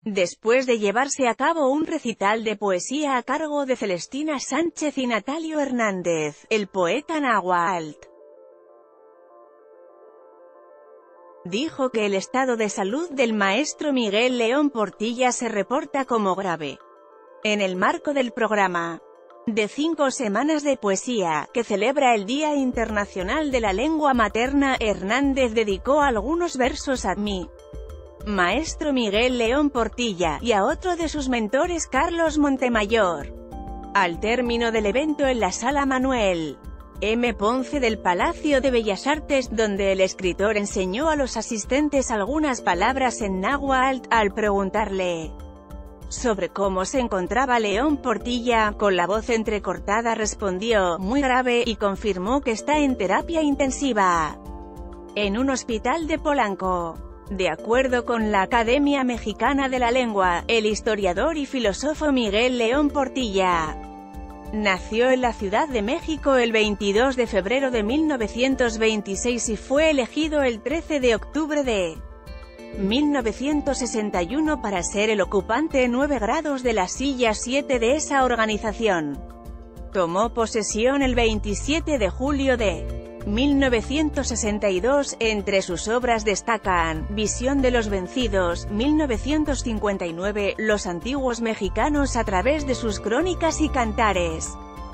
Después de llevarse a cabo un recital de poesía a cargo de Celestina Sánchez y Natalio Hernández, el poeta náhuatl dijo que el estado de salud del maestro Miguel León Portilla se reporta como grave. En el marco del programa de 5 semanas de poesía, que celebra el Día Internacional de la Lengua Materna, Hernández dedicó algunos versos a mi maestro Miguel León Portilla, y a otro de sus mentores Carlos Montemayor. Al término del evento en la Sala Manuel M. Ponce del Palacio de Bellas Artes, donde el escritor enseñó a los asistentes algunas palabras en náhuatl, al preguntarle sobre cómo se encontraba León Portilla, con la voz entrecortada respondió, muy grave, y confirmó que está en terapia intensiva en un hospital de Polanco. De acuerdo con la Academia Mexicana de la Lengua, el historiador y filósofo Miguel León Portilla nació en la Ciudad de México el 22 de febrero de 1926 y fue elegido el 13 de octubre de 1961 para ser el ocupante 9 grados de la silla 7 de esa organización. Tomó posesión el 27 de julio de 1962, entre sus obras destacan Visión de los Vencidos, 1959, Los Antiguos Mexicanos a través de sus crónicas y cantares,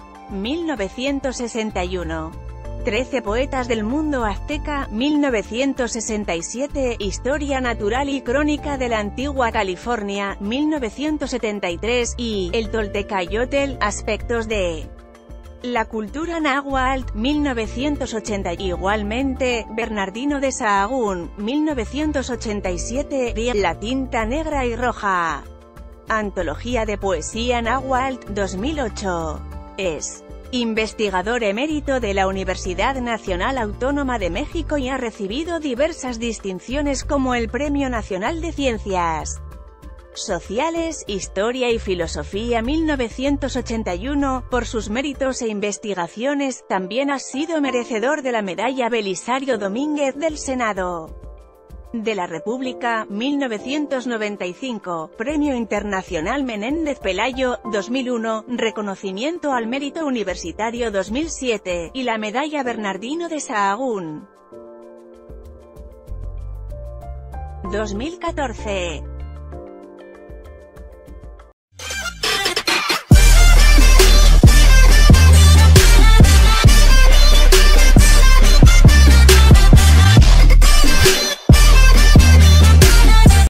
1961. 13 Poetas del Mundo Azteca, 1967, Historia Natural y Crónica de la Antigua California, 1973, y El Toltecayotl, Aspectos de la cultura náhuatl, 1980. Igualmente, Bernardino de Sahagún, 1987, La tinta negra y roja. Antología de poesía náhuatl, 2008. Es investigador emérito de la Universidad Nacional Autónoma de México y ha recibido diversas distinciones como el Premio Nacional de Ciencias Sociales, Historia y Filosofía 1981, por sus méritos e investigaciones. También ha sido merecedor de la Medalla Belisario Domínguez del Senado de la República, 1995, Premio Internacional Menéndez Pelayo, 2001, Reconocimiento al Mérito Universitario 2007, y la Medalla Bernardino de Sahagún 2014.